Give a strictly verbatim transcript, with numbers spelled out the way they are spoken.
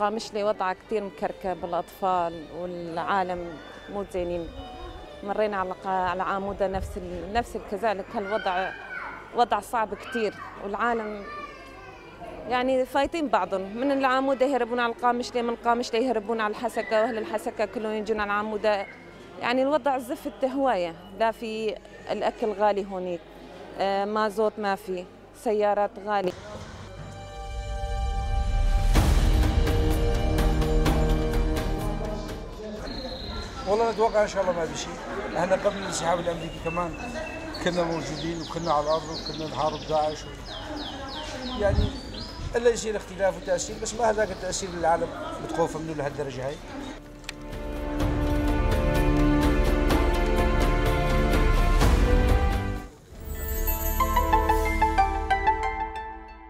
القامشلي وضعها كثير مكركب، الأطفال والعالم مو زينين. مرينا على على عامودة نفس نفس كذلك هالوضع، وضع صعب كثير، والعالم يعني فايتين بعضهم، من العامودة يهربون على القامشلي، من القامشلي يهربون على الحسكة، وأهل الحسكة كلهم يجون على العامودة. يعني الوضع زفت هواية، لا في الأكل غالي هونيك، آه مازوت ما في، سيارات غالية. والله نتوقع ان شاء الله ما في شيء، احنا قبل الانسحاب الامريكي كمان كنا موجودين وكنا على الارض وكنا نحارب داعش، يعني الا يصير اختلاف وتاثير، بس ما هذاك التاثير اللي العالم متخوفه منه لهالدرجه هاي.